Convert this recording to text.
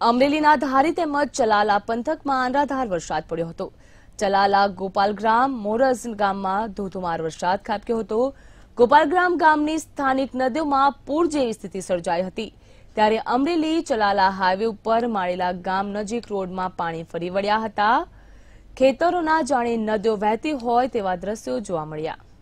અમરેલીના ધારી તેમજ ચલાલા પંથકમાં અનરાધાર વરસાદ પડ્યો હતો। ચલાલા ગોપાલગ્રામ મોરસ ગામમાં ધોધમાર વરસાદ ખાબક્યો હતો। ગોપાલગ્રામ ગામની સ્થાનિક નદીઓમાં પૂર જેવી સ્થિતિ સર્જાઈ હતી। ત્યારે અમરેલી ચલાલા હાઈવે ઉપર માળેલા ગામ નજીક રોડમાં પાણી ફરી વળ્યા હતા। ખેતરોના જાણે નદીઓ વહેતી હોય તેવા દ્રશ્યો જોવા મળ્યા।